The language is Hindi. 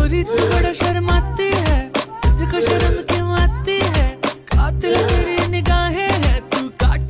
गोरी तू बड़ा शर्माती है, तुझको शर्म क्यों आती है? कातिल तेरी निगाहें